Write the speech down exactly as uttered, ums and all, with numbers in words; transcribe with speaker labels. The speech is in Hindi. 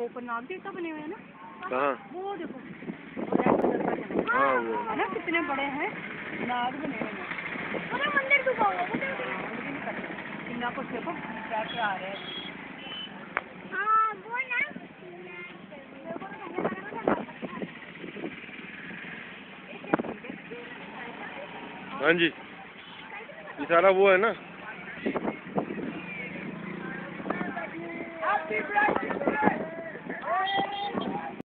Speaker 1: देखो ऊपर नाग देवता बने हुए हैं ना।
Speaker 2: कहाँ?
Speaker 1: वो देखो
Speaker 2: हाँ वो
Speaker 1: है ना, कितने बड़े हैं नाग बने हुए हैं। पूरा मंदिर डूबा हुआ है। कितना कुछ देखो क्या क्या आ रहा है। हाँ वो ना
Speaker 2: हाँ जी, ये सारा वो है ना।